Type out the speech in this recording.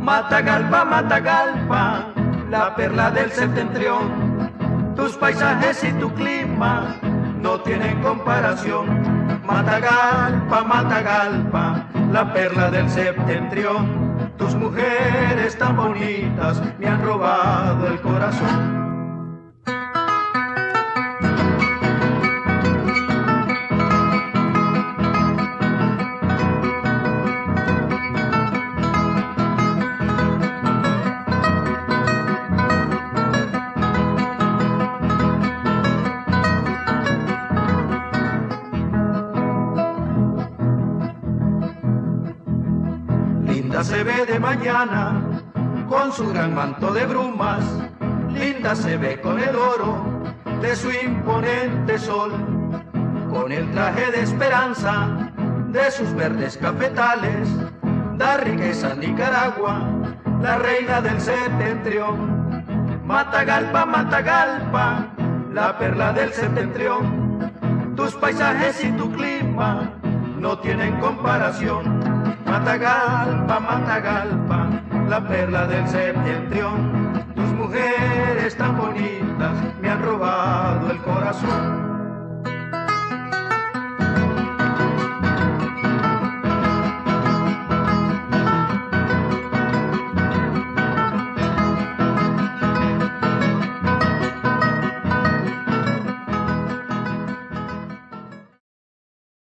Matagalpa, Matagalpa, la perla del septentrión. Tus paisajes y tu clima no tienen comparación. Matagalpa, Matagalpa, la perla del septentrión. Tus mujeres tan bonitas me han robado el corazón. Linda se ve de mañana con su gran manto de brumas, linda se ve con el oro de su imponente sol, con el traje de esperanza de sus verdes cafetales, da riqueza a Nicaragua, la reina del septentrión. Matagalpa, Matagalpa, la perla del septentrión, tus paisajes y tu clima no tienen comparación. Matagalpa, Matagalpa, la perla del septentrión. Tus mujeres tan bonitas me han robado el corazón.